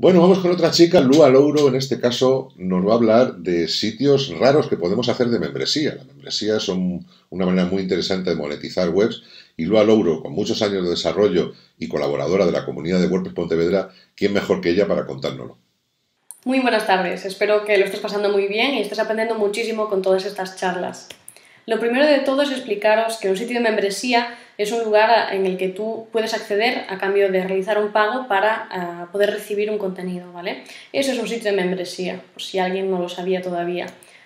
Bueno, vamos con otra chica, Lua Louro, en este caso nos va a hablar de sitios raros que podemos hacer de membresía. Las membresías son una manera muy interesante de monetizar webs y Lua Louro, con muchos años de desarrollo y colaboradora de la comunidad de WordPress Pontevedra, ¿quién mejor que ella para contárnoslo? Muy buenas tardes, espero que lo estés pasando muy bien y estés aprendiendo muchísimo con todas estas charlas. Lo primero de todo es explicaros que un sitio de membresía es un lugar en el que tú puedes acceder a cambio de realizar un pago para poder recibir un contenido, ¿vale? Eso es un sitio de membresía, por si alguien no lo sabía todavía.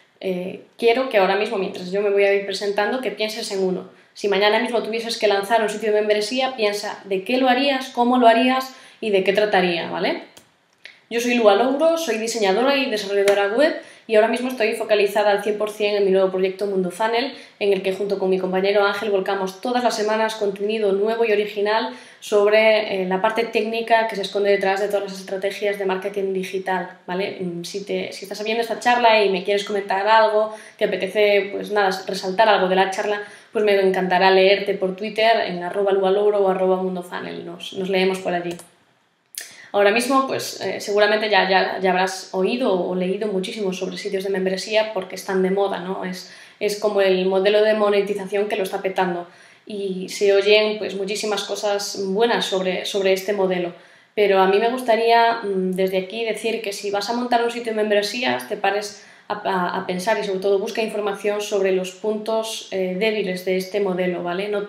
Quiero que ahora mismo, mientras yo me voy a ir presentando, que pienses en uno. Si mañana mismo tuvieses que lanzar un sitio de membresía, piensa de qué lo harías, cómo lo harías y de qué trataría, ¿vale? Yo soy Lua Louro, soy diseñadora y desarrolladora web y ahora mismo estoy focalizada al 100% en mi nuevo proyecto Mundo Funnel, en el que junto con mi compañero Ángel volcamos todas las semanas contenido nuevo y original sobre la parte técnica que se esconde detrás de todas las estrategias de marketing digital, ¿vale? Si estás viendo esta charla y me quieres comentar algo, te apetece, pues nada, resaltar algo de la charla, pues me encantará leerte por Twitter en @lualouro o @mundofunnel, nos leemos por allí. Ahora mismo, pues seguramente ya habrás oído o leído muchísimo sobre sitios de membresía porque están de moda, ¿no? Es como el modelo de monetización que lo está petando y se oyen pues muchísimas cosas buenas sobre este modelo. Pero a mí me gustaría desde aquí decir que si vas a montar un sitio de membresías, te pares a pensar y sobre todo busca información sobre los puntos débiles de este modelo, ¿vale? No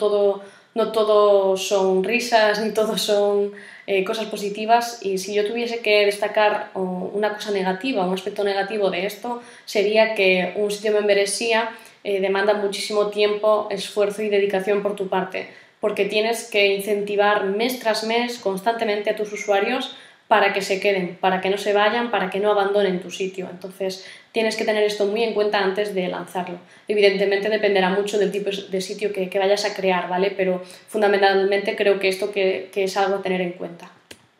todo son risas ni todo son cosas positivas, y si yo tuviese que destacar una cosa negativa, un aspecto negativo de esto, sería que un sitio de membresía demanda muchísimo tiempo, esfuerzo y dedicación por tu parte, porque tienes que incentivar mes tras mes constantemente a tus usuarios para que se queden, para que no se vayan, para que no abandonen tu sitio. Entonces tienes que tener esto muy en cuenta antes de lanzarlo. Evidentemente dependerá mucho del tipo de sitio que vayas a crear, ¿vale? Pero fundamentalmente creo que esto que es algo a tener en cuenta.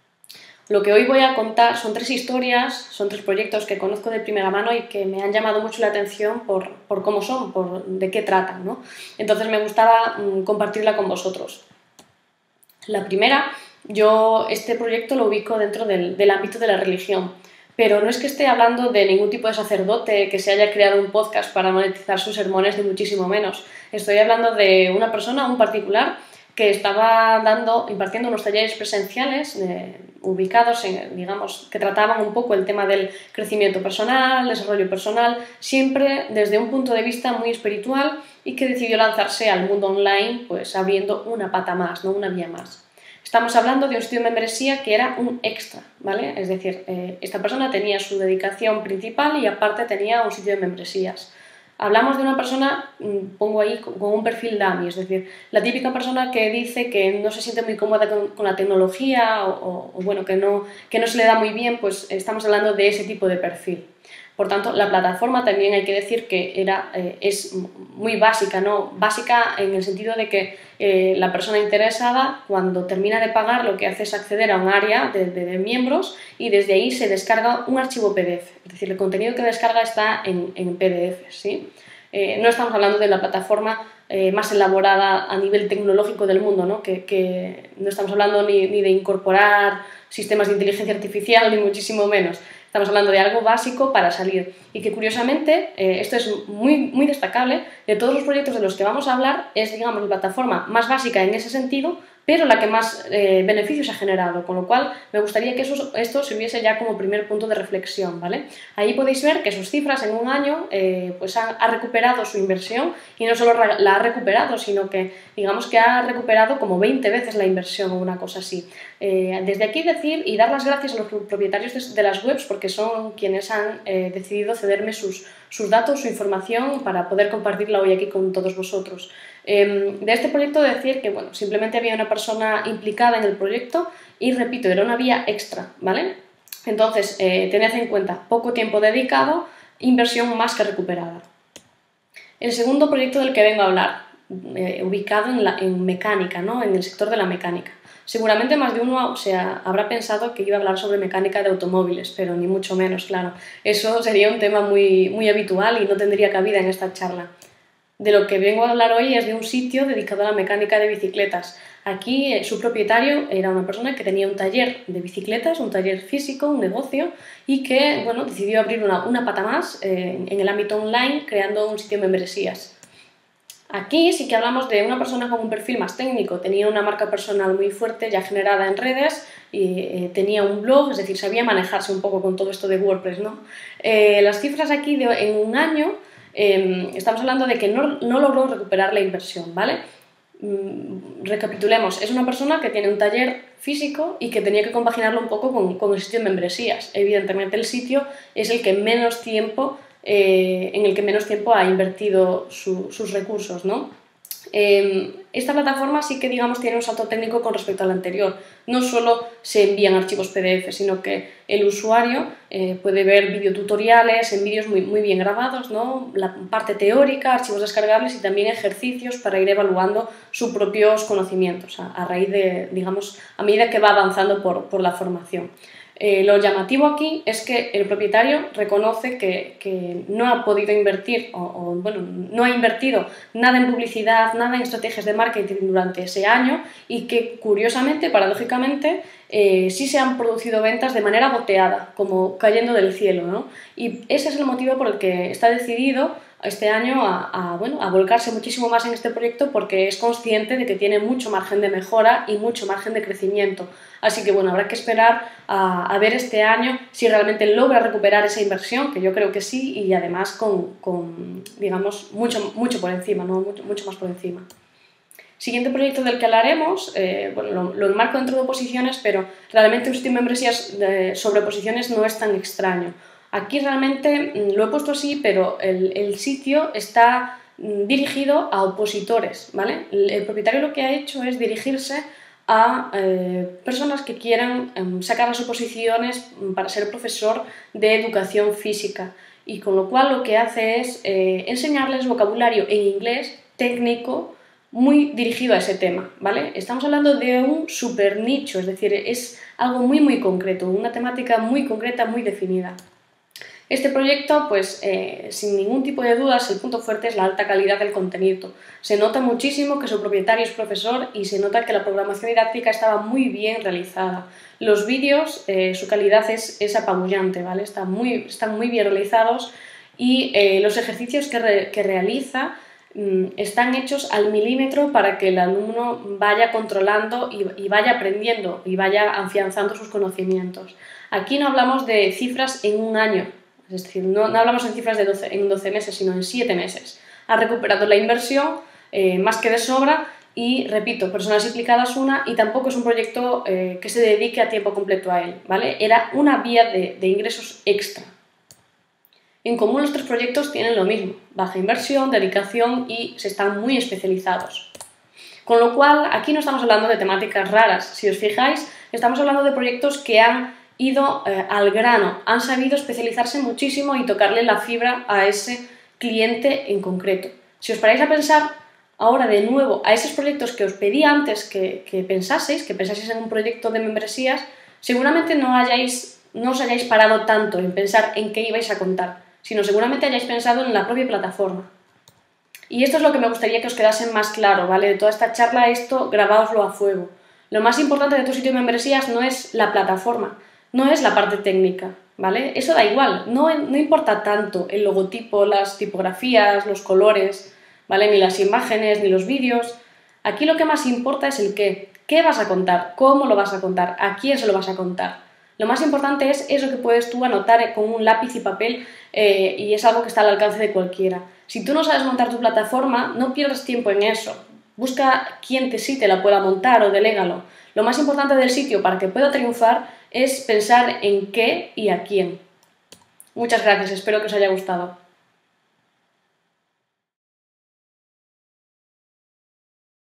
Lo que hoy voy a contar son 3 historias, son 3 proyectos que conozco de primera mano y que me han llamado mucho la atención por cómo son, de qué tratan, ¿no? Entonces me gustaba compartirla con vosotros. La primera, yo este proyecto lo ubico dentro del ámbito de la religión, pero no es que esté hablando de ningún tipo de sacerdote que se haya creado un podcast para monetizar sus sermones, ni muchísimo menos. Estoy hablando de una persona, un particular, que estaba impartiendo unos talleres presenciales ubicados digamos, que trataban un poco el tema del crecimiento personal, desarrollo personal, siempre desde un punto de vista muy espiritual, y que decidió lanzarse al mundo online, pues abriendo una pata más, no una vía más. Estamos hablando de un sitio de membresía que era un extra, ¿vale? Es decir, esta persona tenía su dedicación principal y aparte tenía un sitio de membresías. Hablamos de una persona, pongo ahí, con un perfil dummy, es decir, la típica persona que dice que no se siente muy cómoda con la tecnología o bueno, que no se le da muy bien, pues estamos hablando de ese tipo de perfil. Por tanto, la plataforma también hay que decir que es muy básica, ¿no? Básica en el sentido de que la persona interesada, cuando termina de pagar, lo que hace es acceder a un área de miembros y desde ahí se descarga un archivo PDF. Es decir, el contenido que descarga está en PDF, ¿sí? No estamos hablando de la plataforma más elaborada a nivel tecnológico del mundo, ¿no? Que no estamos hablando ni de incorporar sistemas de inteligencia artificial, ni muchísimo menos. Estamos hablando de algo básico para salir y que curiosamente, esto es muy destacable, de todos los proyectos de los que vamos a hablar es, digamos, la plataforma más básica en ese sentido, pero la que más beneficios ha generado, con lo cual me gustaría que esto sirviese ya como primer punto de reflexión, ¿vale? Ahí podéis ver que sus cifras en un año pues ha recuperado su inversión, y no solo la ha recuperado, sino que digamos que ha recuperado como 20 veces la inversión o una cosa así. Desde aquí decir y dar las gracias a los propietarios de las webs, porque son quienes han decidido cederme sus datos, su información, para poder compartirla hoy aquí con todos vosotros. De este proyecto decir que bueno, simplemente había una persona implicada en el proyecto y, repito, era una vía extra, ¿vale? Entonces, tened en cuenta, poco tiempo dedicado, inversión más que recuperada. El segundo proyecto del que vengo a hablar, ubicado en mecánica, ¿no? En el sector de la mecánica. Seguramente más de uno habrá pensado que iba a hablar sobre mecánica de automóviles, pero ni mucho menos, claro. Eso sería un tema muy habitual y no tendría cabida en esta charla. De lo que vengo a hablar hoy es de un sitio dedicado a la mecánica de bicicletas. Aquí su propietario era una persona que tenía un taller de bicicletas, un taller físico, un negocio, y que bueno, decidió abrir una pata más en el ámbito online creando un sitio de membresías. Aquí sí que hablamos de una persona con un perfil más técnico, tenía una marca personal muy fuerte ya generada en redes y tenía un blog, es decir, sabía manejarse un poco con todo esto de WordPress, ¿no? Las cifras aquí en un año, estamos hablando de que no logró recuperar la inversión, ¿vale? Recapitulemos, es una persona que tiene un taller físico y que tenía que compaginarlo un poco con el sitio de membresías. Evidentemente el sitio es el que menos tiempo en el que menos tiempo ha invertido sus recursos, ¿no? Esta plataforma sí que, digamos, tiene un salto técnico con respecto a la anterior. No solo se envían archivos PDF, sino que el usuario puede ver videotutoriales en vídeos muy bien grabados, ¿no? La parte teórica, archivos descargables y también ejercicios para ir evaluando sus propios conocimientos a raíz de, digamos, a medida que va avanzando por la formación. Lo llamativo aquí es que el propietario reconoce que no ha podido invertir bueno, no ha invertido nada en publicidad, nada en estrategias de marketing durante ese año y que curiosamente, paradójicamente, sí se han producido ventas de manera goteada, como cayendo del cielo, ¿no? Y ese es el motivo por el que está decidido este año a volcarse muchísimo más en este proyecto porque es consciente de que tiene mucho margen de mejora y mucho margen de crecimiento. Así que bueno, habrá que esperar a ver este año si realmente logra recuperar esa inversión, que yo creo que sí, y además con digamos, mucho por encima, ¿no? mucho más por encima. Siguiente proyecto del que hablaremos, bueno, lo enmarco dentro de posiciones, pero realmente un sitio de membresías sobre posiciones no es tan extraño. Aquí realmente lo he puesto así, pero el sitio está dirigido a opositores, ¿vale? El propietario lo que ha hecho es dirigirse a personas que quieran sacar las oposiciones para ser profesor de educación física y con lo cual lo que hace es enseñarles vocabulario en inglés técnico muy dirigido a ese tema, ¿vale? Estamos hablando de un super nicho, es decir, es algo muy concreto, una temática muy concreta, muy definida. Este proyecto, pues sin ningún tipo de dudas, el punto fuerte es la alta calidad del contenido. Se nota muchísimo que su propietario es profesor y se nota que la programación didáctica estaba muy bien realizada. Los vídeos, su calidad es apabullante, ¿vale? Están muy bien realizados y los ejercicios que realiza están hechos al milímetro para que el alumno vaya controlando y vaya aprendiendo y vaya afianzando sus conocimientos. Aquí no hablamos de cifras en un año, es decir, no hablamos en cifras en 12 meses, sino en 7 meses. Ha recuperado la inversión más que de sobra y, repito, personas implicadas una y tampoco es un proyecto que se dedique a tiempo completo a él, ¿vale? Era una vía de ingresos extra. En común los tres proyectos tienen lo mismo, baja inversión, dedicación y se están muy especializados. Con lo cual, aquí no estamos hablando de temáticas raras. Si os fijáis, estamos hablando de proyectos que han ido al grano, han sabido especializarse muchísimo y tocarle la fibra a ese cliente en concreto. Si os paráis a pensar ahora de nuevo a esos proyectos que os pedí antes que pensaseis en un proyecto de membresías, seguramente no os hayáis parado tanto en pensar en qué ibais a contar, sino seguramente hayáis pensado en la propia plataforma. Y esto es lo que me gustaría que os quedase más claro, ¿vale? De toda esta charla, esto grabáoslo a fuego. Lo más importante de tu sitio de membresías no es la plataforma, no es la parte técnica, ¿vale? Eso da igual, no importa tanto el logotipo, las tipografías, los colores, ¿vale? Ni las imágenes, ni los vídeos. Aquí lo que más importa es el qué. ¿Qué vas a contar? ¿Cómo lo vas a contar? ¿A quién se lo vas a contar? Lo más importante es eso que puedes tú anotar con un lápiz y papel y es algo que está al alcance de cualquiera. Si tú no sabes montar tu plataforma, no pierdas tiempo en eso. Busca quien sí te la pueda montar o delégalo. Lo más importante del sitio para que pueda triunfar es pensar en qué y a quién. Muchas gracias, espero que os haya gustado.